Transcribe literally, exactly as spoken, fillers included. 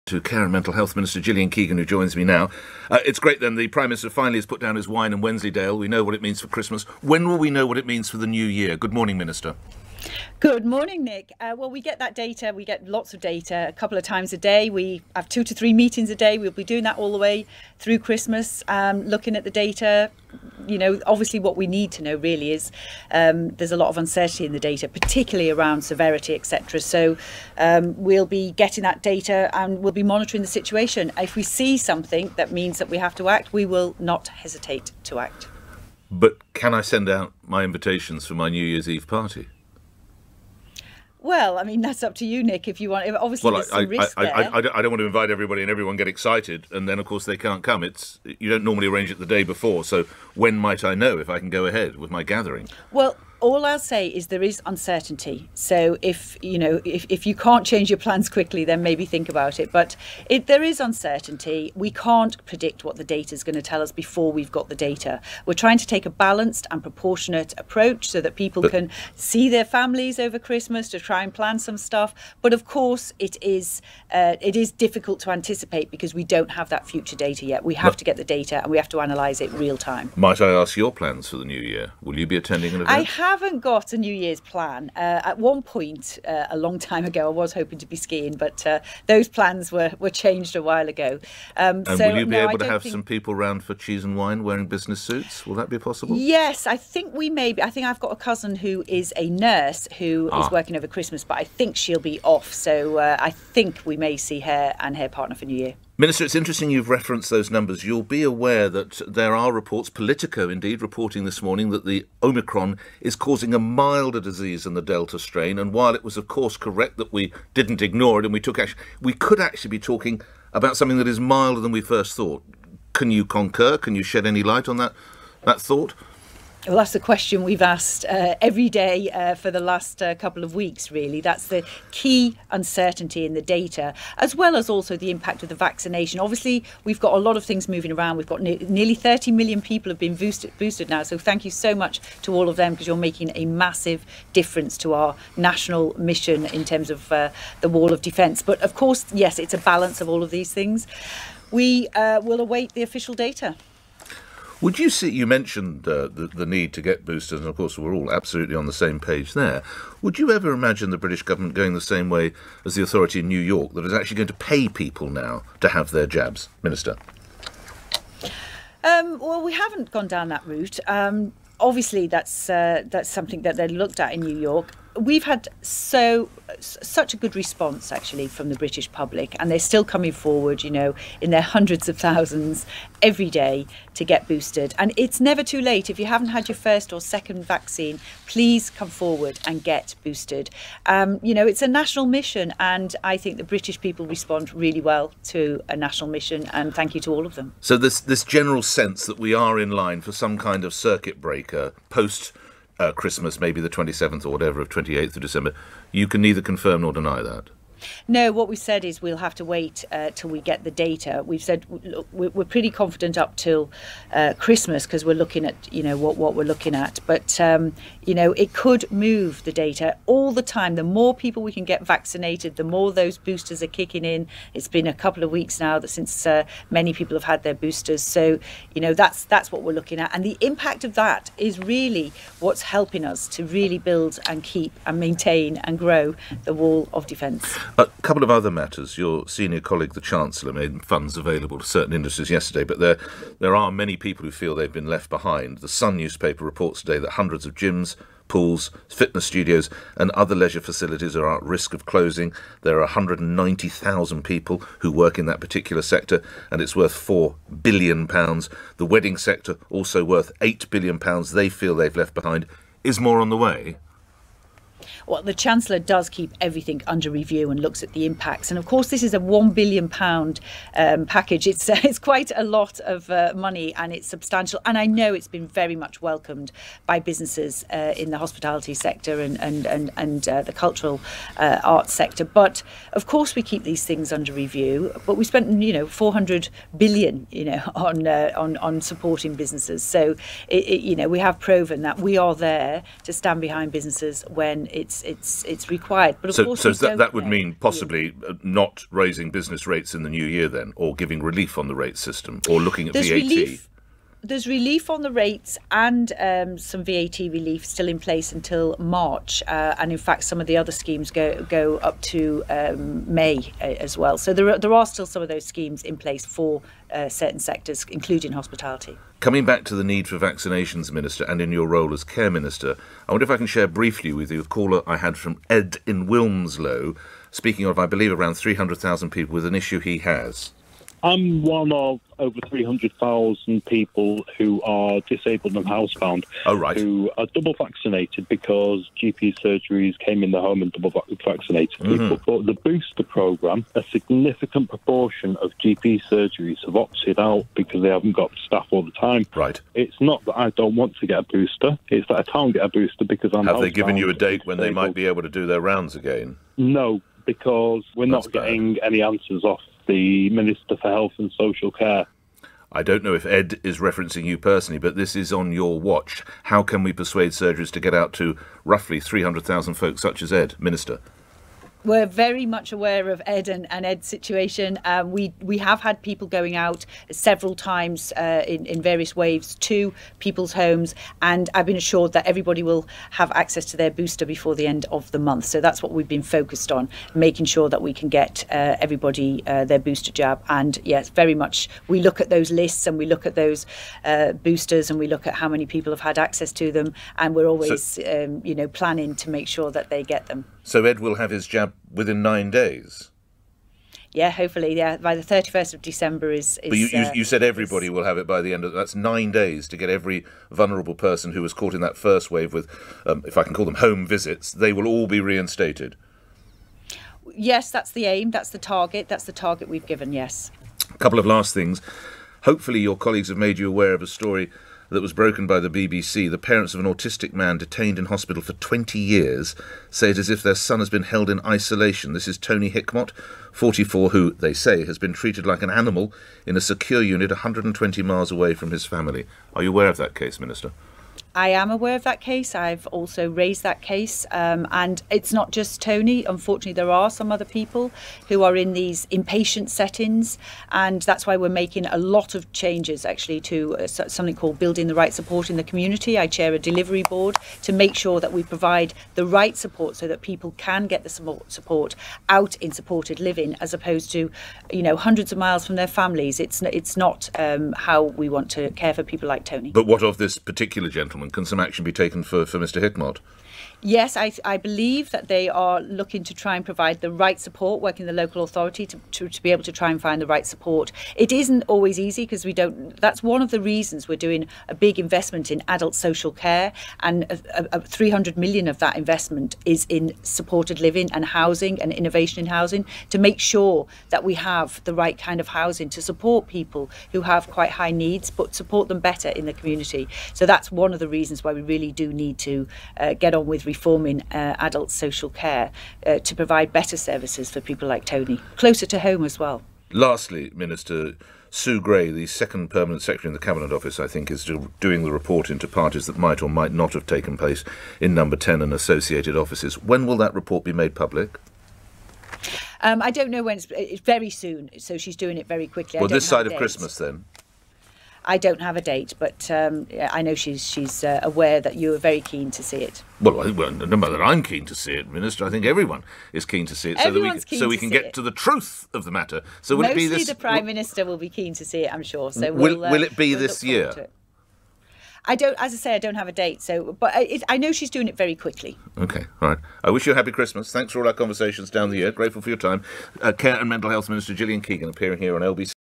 to Care and Mental Health Minister Gillian Keegan, who joins me now. Uh, it's great then, the Prime Minister finally has put down his wine and Wensleydale. We know what it means for Christmas. When will we know what it means for the new year? Good morning, Minister. Good morning, Nick. Uh, well, we get that data. We get lots of data a couple of times a day. We have two to three meetings a day. We'll be doing that all the way through Christmas, um, looking at the data. You know, obviously what we need to know really is um, there's a lot of uncertainty in the data, particularly around severity, et cetera. So um, we'll be getting that data and we'll be monitoring the situation. If we see something that means that we have to act, we will not hesitate to act. But can I send out my invitations for my New Year's Eve party? Well, I mean, that's up to you, Nick, if you want. Obviously, well, there's I, some risk I, there. I, I, I don't want to invite everybody and everyone get excited, and then, of course, they can't come. It's you don't normally arrange it the day before, so when might I know if I can go ahead with my gathering? Well, all I'll say is there is uncertainty. So if, you know, if, if you can't change your plans quickly, then maybe think about it. But it, there is uncertainty. We can't predict what the data is going to tell us before we've got the data. We're trying to take a balanced and proportionate approach so that people but, can see their families over Christmas, to try and plan some stuff. But of course, it is uh, it is difficult to anticipate because we don't have that future data yet. We have no. to get the data and we have to analyse it real time. Might I ask your plans for the new year? Will you be attending an event? I have haven't got a New Year's plan. Uh, at one point, uh, a long time ago, I was hoping to be skiing, but uh, those plans were, were changed a while ago. Um, and so, will you be no, able to have think... some people round for cheese and wine wearing business suits? Will that be possible? Yes, I think we may be. I think I've got a cousin who is a nurse who ah. is working over Christmas, but I think she'll be off. So uh, I think we may see her and her partner for New Year. Minister, it's interesting you've referenced those numbers. You'll be aware that there are reports, Politico indeed, reporting this morning that the Omicron is causing a milder disease than the Delta strain. And while it was, of course, correct that we didn't ignore it and we took action, we could actually be talking about something that is milder than we first thought. Can you concur? Can you shed any light on that, that thought? Well, that's the question we've asked uh, every day uh, for the last uh, couple of weeks, really. That's the key uncertainty in the data, as well as also the impact of the vaccination. Obviously, we've got a lot of things moving around. We've got ne- nearly thirty million people have been boosted, boosted now. So thank you so much to all of them, because you're making a massive difference to our national mission in terms of uh, the wall of defence. But of course, yes, it's a balance of all of these things. We uh, will await the official data. Would you see, you mentioned uh, the, the need to get boosters, and of course we're all absolutely on the same page there. Would you ever imagine the British government going the same way as the authority in New York, that is actually going to pay people now to have their jabs? Minister? Um, well, we haven't gone down that route. Um, obviously, that's uh, that's something that they looked at in New York. We've had so such a good response, actually, from the British public, and they're still coming forward, you know, in their hundreds of thousands every day to get boosted. And it's never too late. If you haven't had your first or second vaccine, please come forward and get boosted. Um, you know, it's a national mission, and I think the British people respond really well to a national mission, and thank you to all of them. So this this general sense that we are in line for some kind of circuit breaker post Uh, Christmas, maybe the twenty-seventh or whatever of twenty-eighth of December, you can neither confirm nor deny that? No, what we've said is we'll have to wait uh, till we get the data. We've said look, we're pretty confident up till uh, Christmas, because we're looking at, you know, what, what we're looking at. But, um, you know, it could move the data all the time. The more people we can get vaccinated, the more those boosters are kicking in. It's been a couple of weeks now that since uh, many people have had their boosters. So, you know, that's that's what we're looking at. And the impact of that is really what's helping us to really build and keep and maintain and grow the wall of defence. A couple of other matters. Your senior colleague, the Chancellor, made funds available to certain industries yesterday, but there there are many people who feel they've been left behind. The Sun newspaper reports today that hundreds of gyms, pools, fitness studios and other leisure facilities are at risk of closing. There are one hundred ninety thousand people who work in that particular sector, and it's worth four billion pounds. The wedding sector, also worth eight billion pounds, they feel they've left behind. Is more on the way? Well, the Chancellor does keep everything under review and looks at the impacts. And of course, this is a one billion pounds um, package. It's, uh, it's quite a lot of uh, money, and it's substantial. And I know it's been very much welcomed by businesses uh, in the hospitality sector and, and, and, and uh, the cultural uh, arts sector. But of course, we keep these things under review. But we spent, you know, four hundred billion, you know, on uh, on, on supporting businesses. So, it, it, you know, we have proven that we are there to stand behind businesses when it's it's it's required. But of so, course, so we that don't that would know. mean possibly uh, not raising business rates in the new year, then, or giving relief on the rate system, or looking at There's V A T. relief. There's relief on the rates and um, some V A T relief still in place until March, uh, and in fact some of the other schemes go go up to um, May uh, as well. So there are, there are still some of those schemes in place for uh, certain sectors, including hospitality. Coming back to the need for vaccinations, Minister, and in your role as Care Minister, I wonder if I can share briefly with you a caller I had from Ed in Wilmslow, speaking of, I believe, around three hundred thousand people with an issue he has. I'm one of over three hundred thousand people who are disabled and housebound. Oh, right. Who are double vaccinated because G P surgeries came in the home and double vaccinated people. Mm-hmm. But the booster programme, a significant proportion of G P surgeries have opted out because they haven't got staff all the time. Right. It's not that I don't want to get a booster, it's that I can't get a booster because I'm Have they given housebound you a and date when they disabled. might be able to do their rounds again? No, because we're That's not bad. getting any answers off the Minister for Health and Social Care. I don't know if Ed is referencing you personally, but this is on your watch. How can we persuade surgeries to get out to roughly three hundred thousand folks such as Ed, Minister? We're very much aware of Ed and, and Ed's situation. Um, we we have had people going out several times uh, in, in various waves to people's homes, and I've been assured that everybody will have access to their booster before the end of the month. So that's what we've been focused on, making sure that we can get uh, everybody uh, their booster jab. And yes, very much we look at those lists and we look at those uh, boosters and we look at how many people have had access to them, and we're always so, um, you know planning to make sure that they get them. So Ed will have his jab within nine days? Yeah, hopefully, yeah. By the thirty-first of December is... is but you, you, uh, you said everybody is, will have it by the end of... That's nine days to get every vulnerable person who was caught in that first wave with, um, if I can call them home visits, they will all be reinstated. Yes, that's the aim. That's the target. That's the target we've given, yes. A couple of last things. Hopefully your colleagues have made you aware of a story that was broken by the B B C. The parents of an autistic man detained in hospital for twenty years say it as if their son has been held in isolation. This is Tony Hickmott, forty-four, who, they say, has been treated like an animal in a secure unit one hundred twenty miles away from his family. Are you aware of that case, Minister? I am aware of that case. I've also raised that case. Um, and it's not just Tony. Unfortunately, there are some other people who are in these inpatient settings. And that's why we're making a lot of changes, actually, to uh, something called Building the Right Support in the Community. I chair a delivery board to make sure that we provide the right support so that people can get the support out in supported living, as opposed to, you know, hundreds of miles from their families. It's, it's not um, how we want to care for people like Tony. But what of this particular gentleman? Can some action be taken for, for Mister Hickmott? Yes, I, I believe that they are looking to try and provide the right support, working the local authority to, to, to be able to try and find the right support. It isn't always easy because we don't, that's one of the reasons we're doing a big investment in adult social care, and a, a, a three hundred million of that investment is in supported living and housing and innovation in housing, to make sure that we have the right kind of housing to support people who have quite high needs, but support them better in the community. So that's one of the reasons why we really do need to uh, get on with reforming uh, adult social care uh, to provide better services for people like Tony, closer to home as well. Lastly, Minister, Sue Gray, the second permanent secretary in the Cabinet Office, I think, is do, doing the report into parties that might or might not have taken place in Number ten and associated offices. When will that report be made public? Um, I don't know when. It's, it's very soon, so she's doing it very quickly. Well, I don't this side of dates. Christmas, then? I don't have a date, but um, I know she's she's uh, aware that you are very keen to see it. Well, I think, well, no matter that I'm keen to see it, Minister, I think everyone is keen to see it, so that we, Everyone's keen so we to can see get it. to the truth of the matter. So will Mostly it be this? the Prime will, Minister will be keen to see it, I'm sure. So will, we'll, uh, will it be we'll this look forward to year? it. I don't, as I say, I don't have a date. So, but it, I know she's doing it very quickly. Okay, all right. I wish you a happy Christmas. Thanks for all our conversations down the year. Grateful for your time. Uh, Care and Mental Health Minister Gillian Keegan appearing here on L B C.